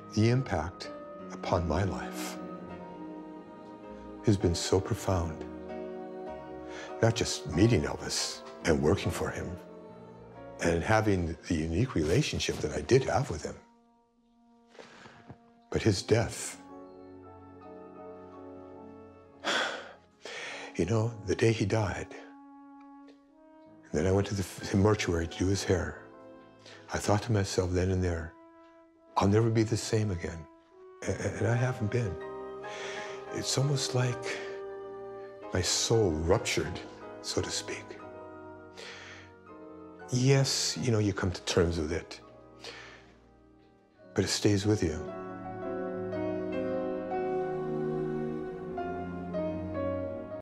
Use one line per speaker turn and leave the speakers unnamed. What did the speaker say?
The impact upon my life has been so profound. Not just meeting Elvis and working for him and having the unique relationship that I did have with him, but his death. You know, the day he died, and then I went to the mortuary to do his hair. I thought to myself then and there, I'll never be the same again. And I haven't been. It's almost like my soul ruptured, so to speak. Yes, you know, you come to terms with it, but it stays with you.